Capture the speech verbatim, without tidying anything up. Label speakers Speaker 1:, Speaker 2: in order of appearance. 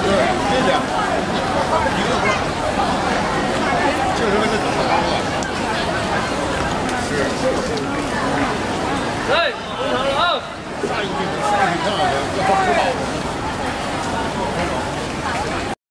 Speaker 1: 谢谢。就是为了怎么高啊？是。哎，工厂了啊！下一句，下一句，各方指导。